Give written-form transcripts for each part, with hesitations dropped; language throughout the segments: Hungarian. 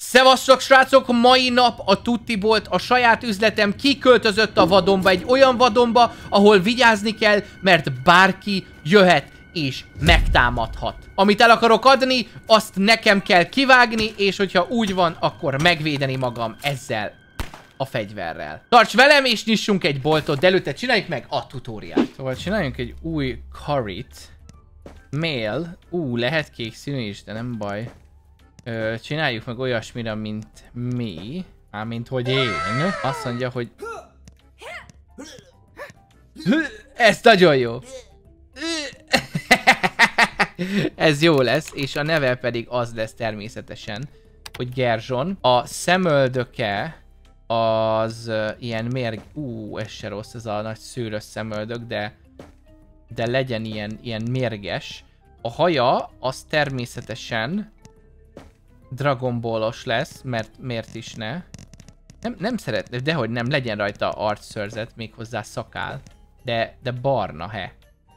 Szevasztok srácok, mai nap a Tutti Bolt, a saját üzletem kiköltözött a vadonba, egy olyan vadonba, ahol vigyázni kell, mert bárki jöhet és megtámadhat. Amit el akarok adni, azt nekem kell kivágni, és hogyha úgy van, akkor megvédeni magam ezzel a fegyverrel. Tarts velem, és nyissunk egy boltot, de előtte csináljuk meg a tutoriát. Szóval csináljunk egy új curryt. Mail. Lehet kék színű is, de nem baj. Csináljuk meg olyasmire, mint mi. Mint hogy én. Azt mondja, hogy... Ez nagyon jó. Ez jó lesz, és a neve pedig az lesz természetesen, hogy Gerzson. A szemöldöke az ilyen mérg... ez se rossz, ez a nagy szőrös szemöldök, de legyen ilyen mérges. A haja az természetesen Dragon Ballos lesz, mert miért is ne? Nem szeretném, dehogy nem, legyen rajta arcszőrzet, méghozzá szakál. De barna, he.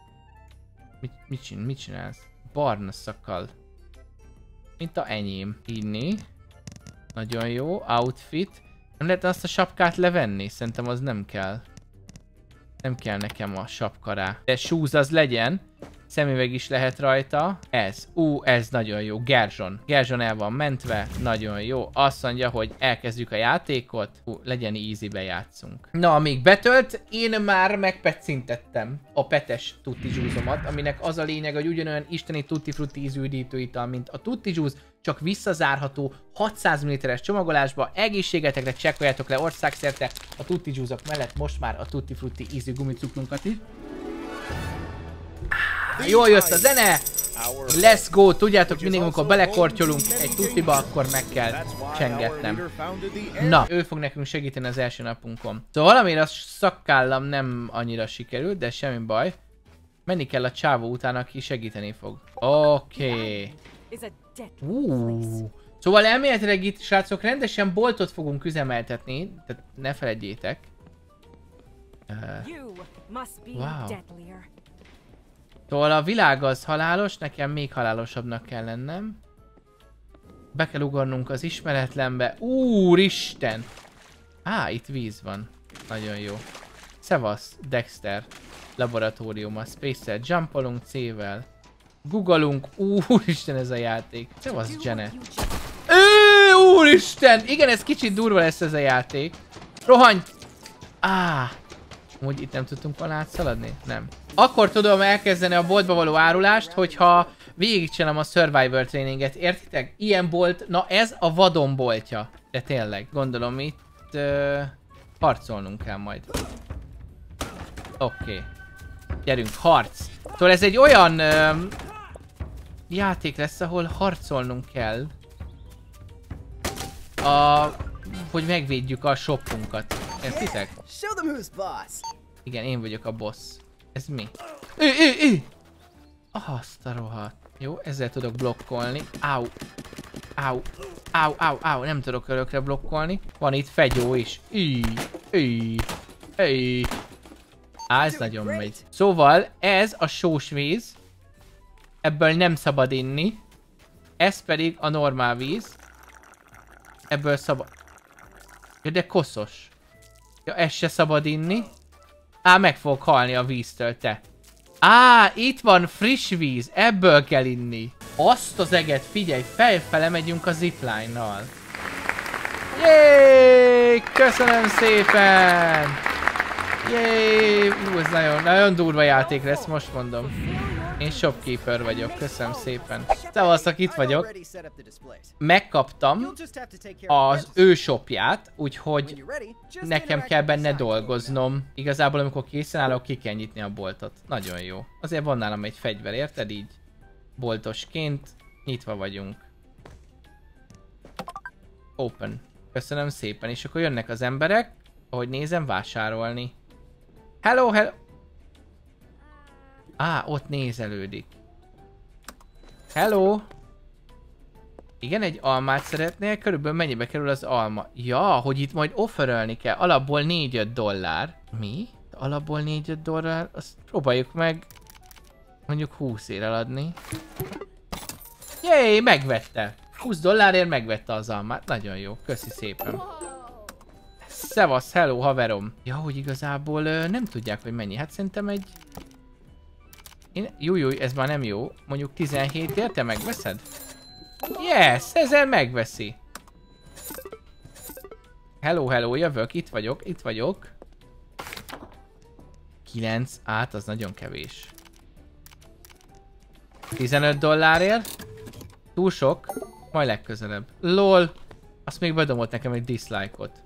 Mit csinálsz? Barna szakal. Mint a enyém. Inni. Nagyon jó. Outfit. Nem lehet azt a sapkát levenni? Szerintem az nem kell. Nem kell nekem a sapka rá. De shoes az legyen. Szemüveg is lehet rajta. Ez. Ez nagyon jó. Gerzson. Gerzson el van mentve. Nagyon jó. Azt mondja, hogy elkezdjük a játékot. Legyen easy-be játszunk. Na, amíg betölt, én már megpetszintettem a petes Tutti Juice-omat, aminek az a lényeg, hogy ugyanolyan isteni Tutti Frutti ízű üdítőital, mint a Tutti Juice, csak visszazárható 600 ml-es csomagolásba. Egészségetekre csekkoljátok le országszerte a Tutti Juice-ok mellett most már a Tutti Frutti ízű gumicukrunkat is. Jól jött a zene! Let's go! Tudjátok, mindig amikor belekortyolunk egy tuttiba, akkor meg kell csengetnem. Na, ő fog nekünk segíteni az első napunkon. Szóval valamire a szakkállam nem annyira sikerült, de semmi baj. Menni kell a csávó után, aki segíteni fog. Oké. Szóval elméletileg itt, srácok, rendesen boltot fogunk üzemeltetni. Tehát ne feledjétek. Wow. Szóval a világ az halálos, nekem még halálosabbnak kell lennem. Be kell ugornunk az ismeretlenbe. Úristen! Itt víz van. Nagyon jó. Szevasz, Dexter. Laboratóriuma. Space-el jumpolunk C-vel. Googolunk. Úristen, ez a játék. Szevasz, Janet. Úristen! Igen, ez kicsit durva lesz ez a játék. Rohanj! Úgy itt nem tudtunk volna átszaladni? Nem. Akkor tudom elkezdeni a boltba való árulást, hogyha végigcsinálom a Survivor tréninget. Értitek? Ilyen bolt, na ez a vadon boltja. De tényleg, gondolom itt harcolnunk kell majd. Oké. Gyerünk, harc. Szóval ez egy olyan játék lesz, ahol harcolnunk kell. Hogy megvédjük a shopunkat. Értitek? Igen, én vagyok a boss. Ez mi? Azt a rohadt. Jó, ezzel tudok blokkolni. Au. Nem tudok örökre blokkolni. Van itt fegyó is. Ez nagyon megy. Szóval ez a sós víz. Ebből nem szabad inni. Ez pedig a normál víz. Ebből szabad... Ja, de koszos. Ja, ezt se szabad inni. Meg fogok halni a víztől, te. Itt van friss víz. Ebből kell inni. Azt az eget, figyelj, felfele megyünk a zipline-nal. Jéééé! Köszönöm szépen! Jéééé! Ez nagyon durva játék lesz, most mondom. Én shopkeeper vagyok, köszönöm szépen. Szevasztok, itt vagyok. Megkaptam az ő shopját, úgyhogy nekem kell benne dolgoznom. Igazából amikor készen állok, ki kell nyitni a boltot. Nagyon jó. Azért van nálam egy fegyver, érted így? Boltosként nyitva vagyunk. Open. Köszönöm szépen. És akkor jönnek az emberek, ahogy nézem, vásárolni. Hello! Ott nézelődik. Hello! Igen, egy almát szeretnél? Körülbelül mennyibe kerül az alma? Ja, hogy itt majd offerölni kell. Alapból 4-5 dollár. Mi? Alapból 4-5 dollár? Azt próbáljuk meg mondjuk 20 ér eladni. Jéj, megvette! $20 megvette az almát. Nagyon jó. Köszi szépen. Szevasz, hello haverom. Ja, hogy igazából nem tudják, hogy mennyi. Hát szerintem egy... Júj, ez már nem jó. Mondjuk 17-ért te megveszed? Yes, ezzel megveszi. Hello, hello, jövök, itt vagyok. 9, az nagyon kevés. $15? Túl sok? Majd legközelebb. LOL! Azt még bedomott nekem egy dislike-ot.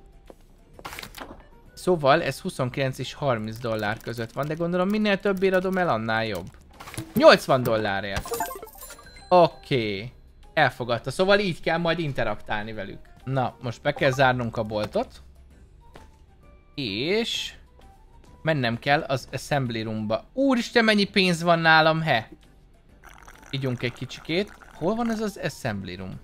Szóval ez 29 és $30 között van, de gondolom minél többért adom el, annál jobb. $80. Oké. Elfogadta, szóval így kell majd interaktálni velük. Na, most be kell zárnunk a boltot. És... mennem kell az assembly roomba. Úristen, mennyi pénz van nálam, he! Igyunk egy kicsikét. Hol van ez az assembly room?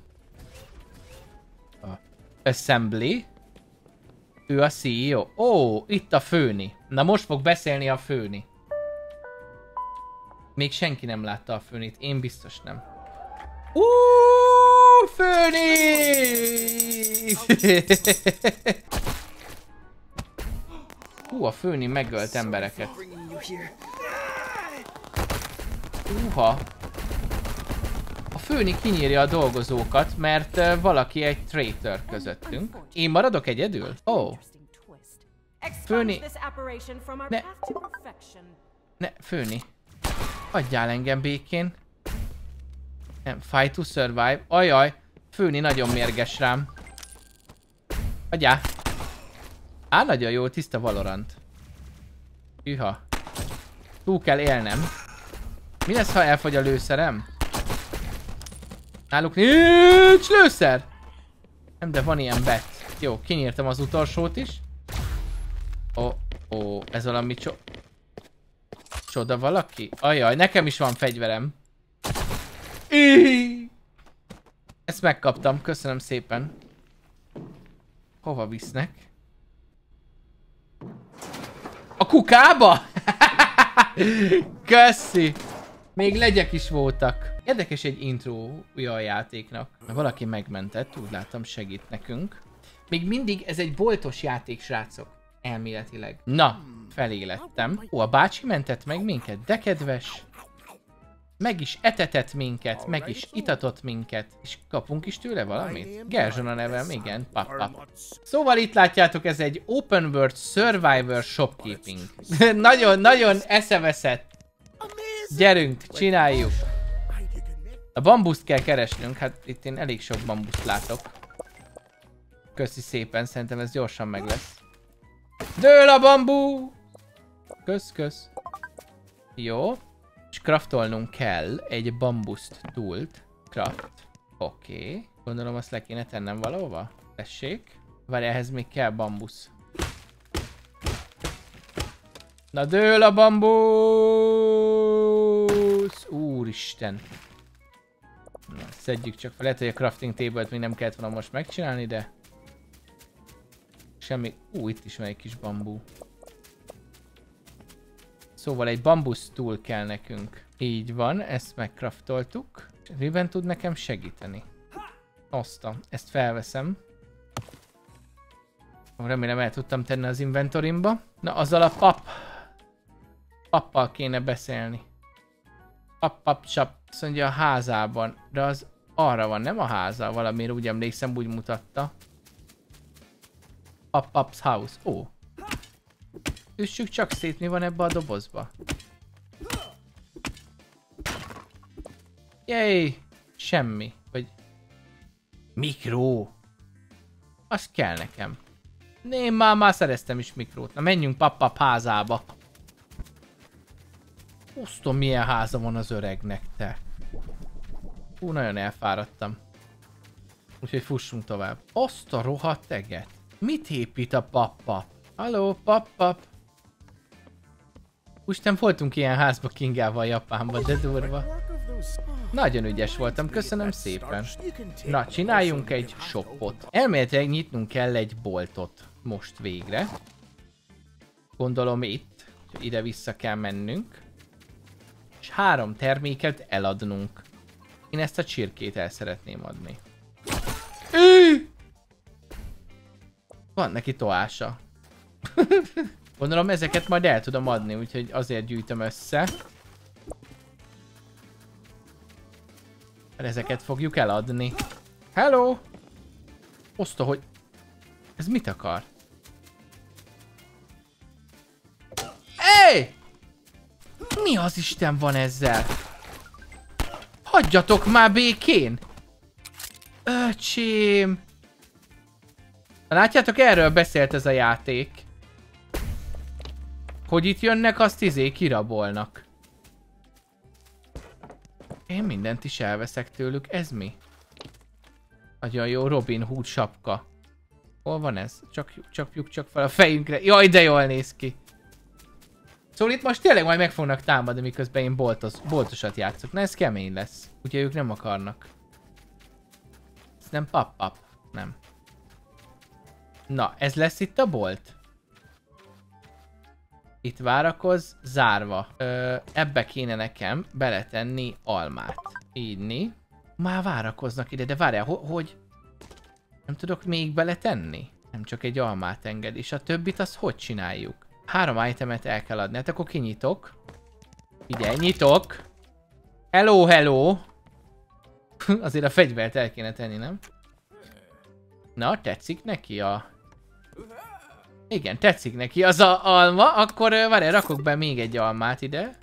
Assembly? Ő a CEO. Ó, itt a főni. Na most fog beszélni a főni. Még senki nem látta a főnit, én biztos nem. Főni! A főni megölt embereket. A főni kinyírja a dolgozókat, mert valaki egy traitor közöttünk. Én maradok egyedül? Főni... Ne, főni. Hagyjál engem békén. Nem, fight to survive. Ajaj, főni nagyon mérges rám. Hagyjál. Nagyon jó, tiszta Valorant. Hűha. Túl kell élnem. Mi lesz, ha elfogy a lőszerem? Náluk nincs lőszer! Nem, de van ilyen bet. Jó, kinyírtam az utolsót is. Ez valami csoda valaki? Ajaj, nekem is van fegyverem. Ezt megkaptam, köszönöm szépen. Hova visznek? A kukába? Köszi! Még legyek is voltak. Érdekes egy intrója a játéknak. Valaki megmentett, úgy láttam, segít nekünk. Még mindig ez egy boltos játék, srácok. Elméletileg. Na, felélettem. A bácsi mentett meg minket, de kedves. Meg is etetett minket, meg is itatott minket. És kapunk is tőle valamit? Gerzson a nevem, igen, pap. Szóval itt látjátok, ez egy Open World Survivor Shopkeeping. Nagyon eszeveszett. Gyerünk, csináljuk. A bambuszt kell keresnünk, hát itt én elég sok bambuszt látok. Köszi szépen, szerintem ez gyorsan meg lesz. Dől a bambú! Kösz. Jó. És craftolnunk kell egy bambuszt túlt. Craft. Oké. Gondolom azt le kéne tennem valahova. Tessék. Várj, ehhez még kell bambusz. Na dől a bambusz! Úristen. Na, szedjük csak fel. Lehet, hogy a crafting table-t még nem kellett volna most megcsinálni, de... Semmi... itt is van egy kis bambú. Szóval egy bambusz túl kell nekünk. Így van, ezt megcraftoltuk. Miben tud nekem segíteni? Ezt felveszem. Remélem el tudtam tenni az inventorimba. Na, azzal a pappal kéne beszélni. Csap. Azt mondja a házában. De az arra van, nem a háza. Valamiért úgy emlékszem, úgy mutatta. Pap's house. Üssük csak szét, mi van ebbe a dobozba. Jéj! Semmi. Vagy... Mikro! Az kell nekem. Én már szereztem is mikrót. Na menjünk pap házába. Osztom, milyen háza van az öregnek, te. Nagyon elfáradtam. Úgyhogy fussunk tovább. Azt a rohadt eget. Mit épít a pap? Halló, pap. Úristen, voltunk ilyen házba Kingával Japánban, de durva. Nagyon ügyes voltam, köszönöm szépen. Na, csináljunk egy shopot. Elméletileg nyitnunk kell egy boltot. Most végre. Gondolom itt. Ide vissza kell mennünk. És 3 terméket eladnunk. Én ezt a csirkét el szeretném adni. Van neki tojása. Gondolom ezeket majd el tudom adni, úgyhogy azért gyűjtöm össze. Mert ezeket fogjuk eladni. Hello! Oszta, hogy... Ez mit akar? Hey! Mi az Isten van ezzel? Hagyjatok már békén! Öcsém! Látjátok, erről beszélt ez a játék. Hogy itt jönnek, azt kirabolnak. Én mindent is elveszek tőlük. Ez mi? Nagyon jó Robin Hood sapka. Hol van ez? Csapjuk csak fel a fejünkre. Jaj, de jól néz ki. Szóval itt most tényleg majd meg fognak támadni, miközben én boltosat játszok. Na ez kemény lesz. Ugye ők nem akarnak. Ez nem pap-pap. Nem. Na, ez lesz itt a bolt? Itt várakoz, zárva. Ebbe kéne nekem beletenni almát. Ígyni. Már várakoznak ide, de várjál, hogy... Nem tudok még beletenni? Nem csak egy almát enged, és a többit azt hogy csináljuk? 3 itemet el kell adni, hát akkor kinyitok. Figyelj, nyitok! Hello, hello! Azért a fegyvert el kéne tenni, nem? Na, tetszik neki a... Igen, tetszik neki az a alma, akkor várjál, rakok be még egy almát ide.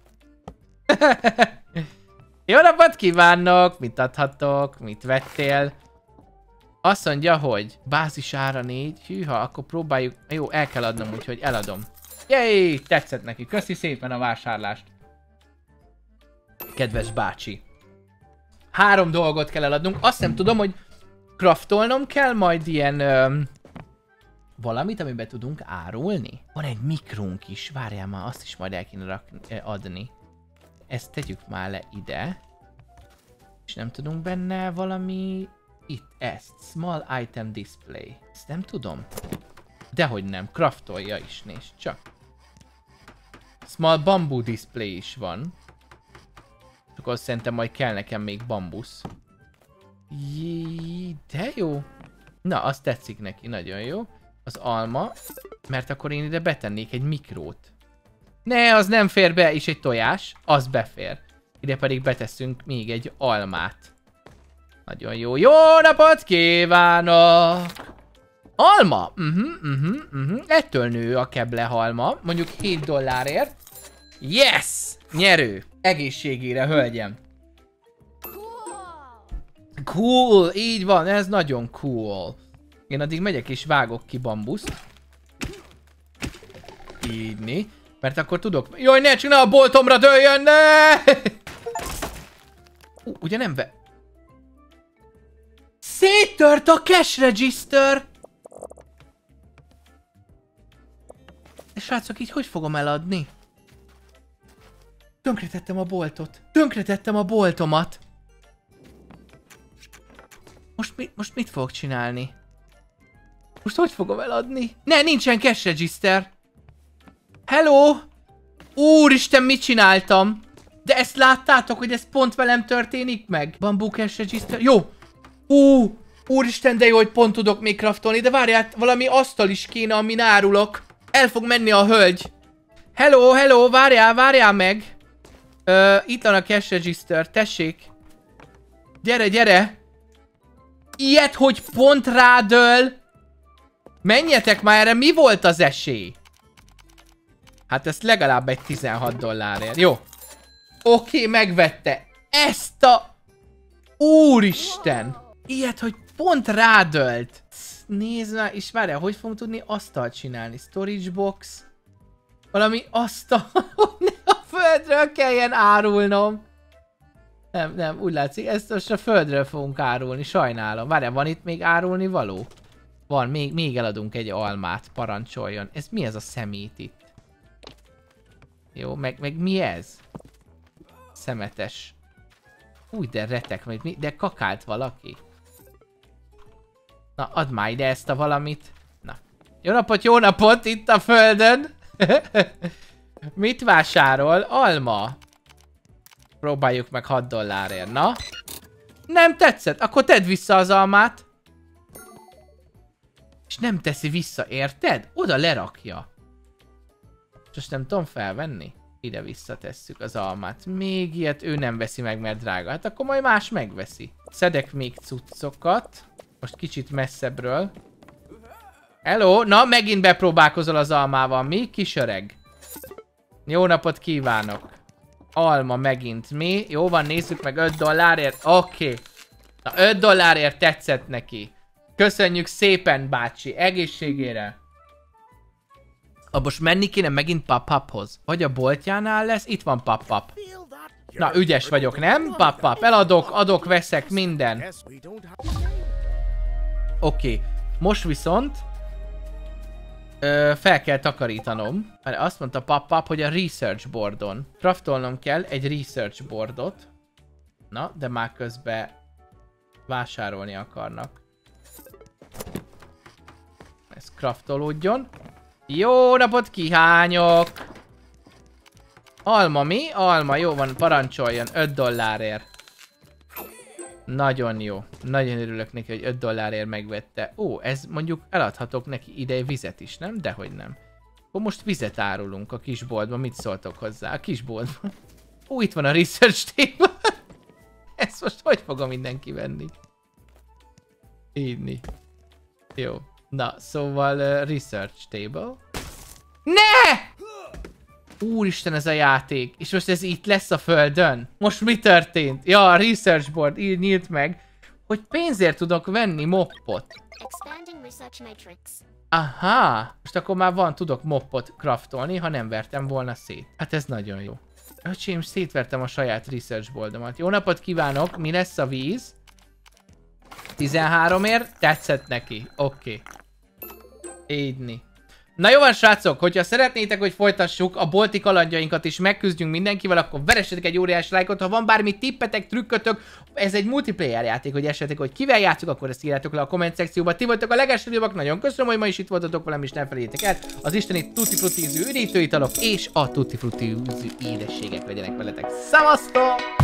Jó napot kívánok! Mit adhatok? Mit vettél? Azt mondja, hogy bázis ára 4. Hűha, akkor próbáljuk. Jó, el kell adnom, úgyhogy eladom. Jéj! Tetszett neki. Köszi szépen a vásárlást. Kedves bácsi. 3 dolgot kell eladnunk. Azt nem tudom, hogy craftolnom kell majd ilyen... valamit, amiben tudunk árulni? Van egy mikrónk is. Várjál már, azt is majd el kéne adni. Ezt tegyük már le ide. És nem tudunk benne valami... Itt, ezt. Small item display. Ezt nem tudom. Dehogy nem. Craftolja is, nézd csak. Small bamboo display is van. Csak azt szerintem majd kell nekem még bambusz. Jé, de jó. Na, azt tetszik neki. Nagyon jó. Az alma. Mert akkor én ide betennék egy mikrót. Ne, az nem fér be. És egy tojás. Az befér. Ide pedig beteszünk még egy almát. Nagyon jó. Jó napot kívánok! Alma? Ettől nő a keblehalma. Mondjuk $7. Yes! Nyerő. Egészségére, hölgyem. Cool. Így van. Ez nagyon cool. Én addig megyek és vágok ki bambuszt. Ígyni. Mert akkor tudok... Jaj, ne csinál, a boltomra dőljön, ne! Ugye nem ve... Széttört a cash register! De srácok, így hogy fogom eladni? Tönkretettem a boltot. Tönkretettem a boltomat. Most mit fogok csinálni? Most hogy fogom eladni? Ne, nincsen cash register. Hello! Úristen, mit csináltam? De ezt láttátok, hogy ez pont velem történik meg? Bamboo cash register. Jó! Úristen, de jó, hogy pont tudok még craftolni, de várjál, valami asztal is kéne, amin árulok. El fog menni a hölgy. Hello, hello, várjál meg. Itt van a cash register, tessék. Gyere, gyere. Ilyet, hogy pont rádöl. Menjetek már erre, mi volt az esély? Hát ezt legalább egy $16. Jó. Oké, megvette. Ezt a... Úristen. Ilyet, hogy pont rádölt. Nézd már, és várjál, hogy fogunk tudni asztalt csinálni? Storage box. Valami asztal. A földről kelljen árulnom. Nem, úgy látszik, ezt most a földről fogunk árulni, sajnálom. Várjál, van itt még árulni való? Van, még eladunk egy almát, parancsoljon. Ez mi ez a szemét itt? Jó, meg mi ez? Szemetes. Új, de retek, de kakált valaki. Na, add már ide ezt a valamit. Na. Jó napot, itt a földön. Mit vásárol? Alma. Próbáljuk meg $6. Na. Nem tetszett? Akkor tedd vissza az almát. És nem teszi vissza, érted? Oda lerakja. Most nem tudom felvenni. Ide visszatesszük az almát. Még ilyet ő nem veszi meg, mert drága. Hát akkor majd más megveszi. Szedek még cuccokat. Most kicsit messzebbről. Hello! Na, megint bepróbálkozol az almával. Mi? Kis öreg. Jó napot kívánok. Alma megint mi? Jó van, nézzük meg 5 dollárért. Oké. Na, 5 dollárért tetszett neki. Köszönjük szépen, bácsi. Egészségére. Most menni kéne megint Pap-Paphoz. Vagy a boltjánál lesz? Itt van Pap-Pap. Na, ügyes vagyok, nem? Pap-Pap. Eladok, adok, veszek, minden. Oké. Most viszont fel kell takarítanom. Mert azt mondta Pap-Pap, hogy a research boardon. Craftolnom kell egy research boardot. Na, de már közben vásárolni akarnak. Ez craftolódjon. Jó napot kívánok! Alma mi? Alma, jó van, parancsoljon 5 dollárért. Nagyon jó. Nagyon örülök neki, hogy 5 dollárért megvette. Ó, ez mondjuk eladhatok neki ide vizet is, nem? Dehogy nem. Akkor most vizet árulunk a kisboltban. Mit szóltok hozzá? A kisboltban. Ó, itt van a research table. Ezt most hogy fogom mindenki venni? Írni. Jó. Na, szóval research table. Ne! Úristen, ez a játék. És most ez itt lesz a földön? Most mi történt? Ja, a research board nyílt meg, hogy pénzért tudok venni moppot. Aha! Most akkor már tudok moppot craftolni, ha nem vertem volna szét. Hát ez nagyon jó. Öcsém, szétvertem a saját research boardomat. Jó napot kívánok! Mi lesz a víz? 13-ért? Tetszett neki. Oké. Édni. Na jó van, srácok, hogyha szeretnétek, hogy folytassuk a bolti kalandjainkat és megküzdjünk mindenkivel, akkor veressetek egy óriás lájkot. Ha van bármi tippetek, trükkötök, ez egy multiplayer játék, hogy esetleg, hogy kivel játszunk, akkor ezt írjátok le a komment szekcióba. Ti voltak a legeslegjobbak, nagyon köszönöm, hogy ma is itt voltatok velem, és ne felejtétek el, az isteni tutti frutti ízű üdítőitalok és a tutti frutti ízű édességek legyenek veletek. Szevasztok!